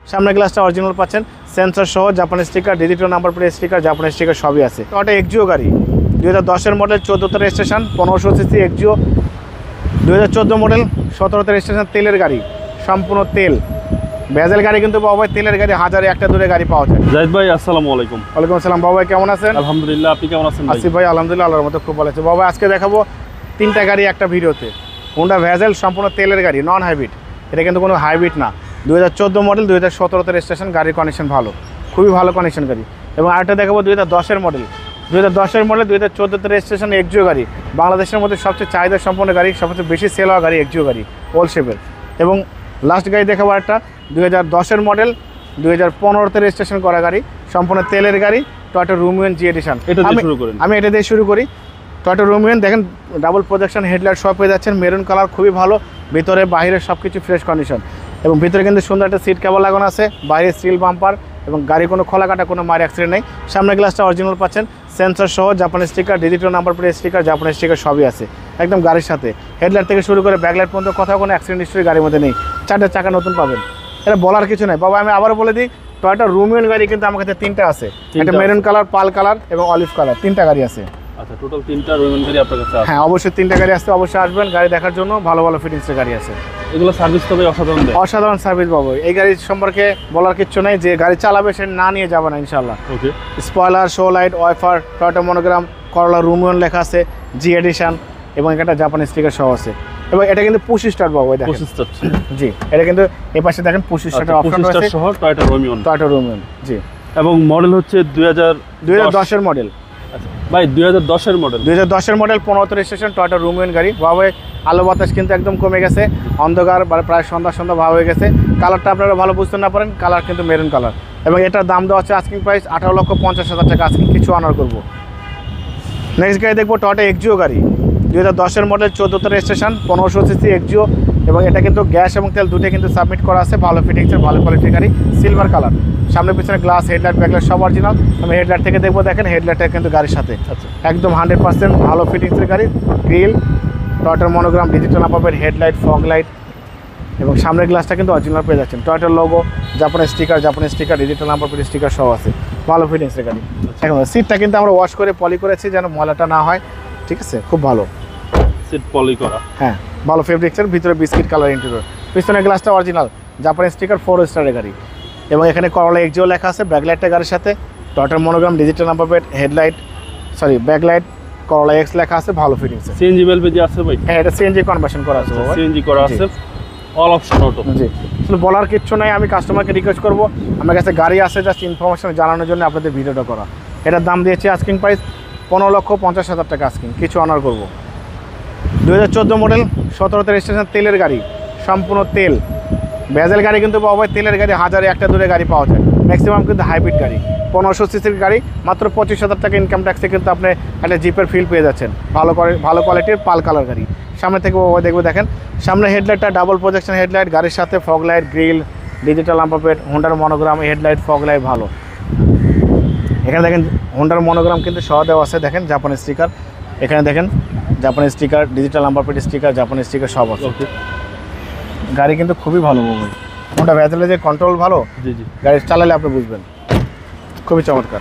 সামনের গ্লাসটা অরিজিনাল পাচ্ছেন, সেন্সর সহ, জাপানি sticker, digital number plate sticker, জাপানি স্টিকার সবই আছে। টয়োটা এক্সিও গাড়ি 2010-এর মডেল, 14তে রেজিস্ট্রেশন, 1500 সিসি এক্সিও। 2014 মডেল, 17তে রেজিস্ট্রেশন, তেলের গাড়ি, সম্পূর্ণ তেল। ভেজেল গাড়ি কিন্তু বাবা ভাই তেলের গাড়ি, হাজারে একটা দূরে গাড়ি পাওয়া যায়। জাহিদ ভাই আসসালামু আলাইকুম। ওয়ালাইকুম আসসালাম। বাবা ভাই কেমন আছেন? আলহামদুলিল্লাহ, আপনি কেমন আছেন? আসিফ ভাই আলহামদুলিল্লাহ আল্লাহর মতো খুব ভালো আছে। বাবা আজকে দেখাবো 3টা গাড়ি একটা ভিডিওতে। হোন্ডা ভেজেল সম্পূর্ণ তেলের গাড়ি, নন হাইব্রিড, এটা কিন্তু কোনো হাইব্রিড না। 2014 মডেল, 2017তে রেজিস্ট্রেশন, গাড়ির কন্ডিশন ভালো, খুবই ভালো কন্ডিশন গাড়ি। এবং আরেকটা দেখাবো 2010-এর মডেল, 2010-এর মডেল, 2014তে রেজিস্ট্রেশন, এক্সিও গাড়ি, বাংলাদেশের মধ্যে সবচেয়ে চাহিদা সম্পন্ন গাড়ি, সবচেয়ে বেশি সেল হওয়া গাড়ি এক্সিও গাড়ি, ওল শেপের। এবং লাস্ট গাড়ি দেখাবো একটা 2010-এর মডেল, 2015তে রেজিস্ট্রেশন করা গাড়ি, সম্পূর্ণ তেলের গাড়ি, টয়োটা রোমিয়ন জি এডিশন। আমি এটা দিয়ে শুরু করি। টয়োটা রোমিয়ন দেখেন, ডাবল প্রজেকশন হেডলাইট সব পেয়ে যাচ্ছেন, মেরুন কালার, খুবই ভালো, ভিতরে বাইরে সব কিছু ফ্রেশ কন্ডিশন। এবং ভিতরে কিন্তু সুন্দর একটা সিট কেবল লাগানো আছে, বাইরে স্টিল বাম্পার, এবং গাড়ি কোনো খোলা কাটা, কোনো মায়ের অ্যাক্সিডেন্ট নেই। সামনের গ্লাসটা অরিজিনাল পাচ্ছেন, সেন্সর সহ, জাপানি sticker, digital number plate sticker, জাপানি স্টিকার সবই আছে একদম গাড়ির সাথে। হেডলাইট থেকে শুরু করে ব্যাকলাইট পর্যন্ত কোথাও কোনো অ্যাক্সিডেন্ট হিস্ট্রি গাড়ির মধ্যে নেই। 4টা চাকা নতুন পাবেন, এটা বলার কিছু নাই। বাবা আমি আবার বলে দিই, টয়োটা রোমিয়ন গাড়ি কিন্তু আমার কাছে 3টা আছে, একটা মেরুন কালার, পাল কালার এবং অলিভ কালার, 3টা গাড়ি আছে। আচ্ছা, টোটাল 3টা রোমিয়ন গাড়ি আপনার কাছে আছে? হ্যাঁ অবশ্যই 3টা গাড়ি আছে, অবশ্যই আসবেন গাড়ি দেখার জন্য, ভালো ভালো ফিটিংসের গাড়ি আছে। এগুলো সার্ভিস তবে অসাধারণ দেয়? অসাধারণ সার্ভিস বাবু, এই গাড়ি সম্পর্কে বলার কিছু নেই, যে গাড়ি চালাবে সে না নিয়ে যাবে না ইনশাল্লাহ। Okay. Spoiler, show light, wiper, Toyota monogram, Corolla Premio লেখা আছে, জি এডিশন, এবং একটা জাপানি স্টিকার সহ আছে। এবং এটা কিন্তু পুশ স্টার্ট বাবু, দেখেন পুশ স্টার্ট। জি, এটা কিন্তু এই পাশে দেখেন পুশ স্টার্টের অপশন রয়েছে সহ Toyota Premio. Toyota Premio G. এবং মডেল হচ্ছে 2010-এর মডেল। আচ্ছা ভাই, 2010-এর মডেল, 2010-এর মডেল, 15তে রেজিস্ট্রেশন, টয়োটা রোমিয়ন গাড়ি। বাবা আলো বাতাস কিন্তু একদম কমে গেছে, অন্ধকার প্রায় সন্ধ্যা ভাব হয়ে গেছে। কালারটা আপনারা ভালো বুঝতে না পারেন, কালার কিন্তু মেরুন কালার। এবং এটার দাম দেওয়া হচ্ছে আস্কিং প্রাইস 18,50,000 টাকা, আস্কিং কিছু অনার করবো। নেক্সট গাড়ি দেখবো টয়োটা এক্সিও গাড়ি, 2010-এর মডেল, 14তে রেজিস্ট্রেশন, 1500 সিসি এক্সিও। এবং এটা কিন্তু গ্যাস এবং তেল দুটোই কিন্তু সাবমিট করা আছে, ভালো ফিটিংসের, ভালো কোয়ালিটির গাড়ি, সিলভার কালার। সামনে পিছনে গ্লাস, হেডলাইট, ব্যাকলাইট সব অরিজিনাল। আমি হেডলাইট থেকে দেখবো, দেখেন হেডলাইটটা কিন্তু গাড়ির সাথে একদম 100% ভালো ফিটিংসের গাড়ি। গ্রিল, টয়োটার monogram, digital number, headlight, fog light, এবং সামনের গ্লাসটা কিন্তু অরিজিনাল পেয়ে যাচ্ছেন। টয়োটার লোগো, জাপানি sticker, digital number plate sticker সহ আছে, ভালো ফিটিংসের গাড়ি। এখন সিটটা কিন্তু আমরা ওয়াশ করে পলি করেছি যেন ময়লাটা না হয়, ঠিক আছে, খুব ভালো সিট পলি করা। হ্যাঁ ভালো ফেব্রিক্সের, ভিতরে বিস্কিট কালার ইন্টেরিয়র। পিছনের গ্লাসটা অরিজিনাল, জাপানি স্টিকার, 4 স্টারের গাড়ি। এবং এখানে করলা এক্সিও লেখা আছে, ব্যাকলাইটটা গাড়ির সাথে, টয়োটার monogram, digital number plate, headlight, backlight, Corolla X লেখা আছে, ভালো ফিটিংসে। সিএনজি এলপিজি আছে ভাই? হ্যাঁ এটা সিএনজি কনভার্সন করা আছে, সিএনজি করা আছে, অল অপশন অটো। জি, আসলে বলার কিচ্ছু নাই, আমি কাস্টমারকে রিকোয়েস্ট করবো, আমার কাছে গাড়ি আছে জাস্ট ইনফরমেশন জানানোর জন্য আপনাদের ভিডিওটা করা। এটার দাম দিয়েছি আস্কিং প্রাইস 15,50,000 টাকা, আস্কিং কিছু অনার করবো। 2014 মডেল, 17তে রেজিস্ট্রেশন, তেলের গাড়ি, সম্পূর্ণ তেল। ভেজেল গাড়ি কিন্তু পাওয়া যায়, তেলের গাড়ি, হাজারে একটা দূরে গাড়ি পাওয়া যায়, ম্যাক্সিমাম কিন্তু হাইব্রিড গাড়ি। 1500 সিসির গাড়ি, মাত্র 25,000 টাকা ইনকাম ট্যাক্সে কিন্তু আপনি একটা জিপের ফিল পেয়ে যাচ্ছেন, ভালো কোয়ালিটির পাল কালার গাড়ি। সামনে থেকে বাবা দেখবে, দেখেন সামনে হেডলাইটটা ডাবল প্রজেকশন হেডলাইট, গাড়ির সাথে fog light, grill, digital number plate, হোন্ডার মনোগ্রাম, হেডলাইট, ফগ লাইট ভালো। এখানে দেখেন হোন্ডার মনোগ্রাম কিন্তু সহ দেওয়া আছে, দেখেন জাপানি স্টিকার, এখানে দেখেন জাপানি sticker, digital number plate sticker, জাপানি স্টিকার সব আছে। গাড়ি কিন্তু খুবই ভালো বাবু, হোন্ডা ভেজেলের যে কন্ট্রোল ভালো, জি জি, গাড়ি চালালে আপনি বুঝবেন, খুবই চমৎকার।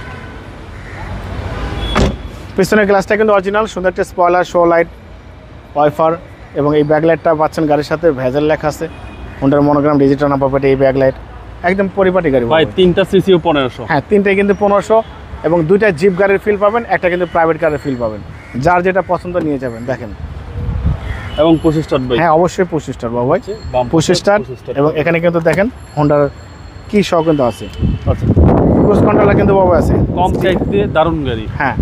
পিছনের গ্লাসটা কিন্তু অরিজিনাল, সুন্দর একটা স্পয়লার, শো লাইট, ওয়াইফার, এবং এই ব্যাকলাইটটা পাচ্ছেন গাড়ির সাথে, ভেজেল লেখা আছে, হোন্ডার মনোগ্রাম, ডিজিটাল নাম্বার প্লেট, এই ব্যাকলাইট একদম পরিপাটি গাড়ি ভাই। 3টা সিসিও 1500? হ্যাঁ 3টাই কিন্তু 1500, এবং 2টা জিপ গাড়ির ফিল পাবেন, একটা কিন্তু প্রাইভেট কারের ফিল পাবেন, যার যেটা পছন্দ নিয়ে যাবেন। দেখেন এবং পুশ স্টার্ট ভাই? হ্যাঁ অবশ্যই পুশ স্টার্ট বাবু ভাই, পুশ স্টার্ট। এবং এখানে কিন্তু দেখেন হোন্ডার কি সহ কিন্তু আছে, আচ্ছা ক্রুজ কন্ট্রোলার কিন্তু বাবু আছে, কম চাইতে দারুণ গাড়ি। হ্যাঁ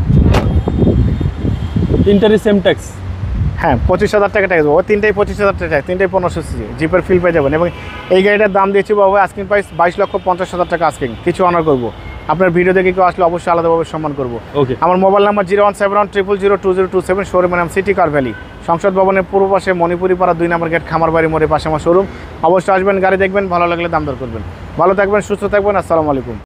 3টারই সেম ট্যাক্স? হ্যাঁ 25,000 টাকা ট্যাক্স বাবু, 3টাই 25,000 টাকা, 3টাই 1500 সিসি জিপের ফিল পেয়ে যাবেন। এবং এই গাড়িটার দাম দিয়েছি বাবু আস্কিং প্রাইস 22,50,000 টাকা, আস্কিং কিছু অনার করবো। আপনার ভিডিও দেখে কেউ আসলে অবশ্যই আলাদাভাবে সম্মান করবো। ওকে, আমার মোবাইল নাম্বার 01710002027, শোরুমের নাম সিটি কার ভ্যালি, সংসদ ভবনের পূর্ব পাশে, মণিপুরি পাড়া 2 নম্বর গেট, খামার বাড়ি মোড়ের পাশে আমার শোরুম। অবশ্যই আসবেন, গাড়ি দেখবেন, ভালো লাগলে দাম দর করবেন। ভালো থাকবেন, সুস্থ থাকবেন, আসসালামু আলাইকুম।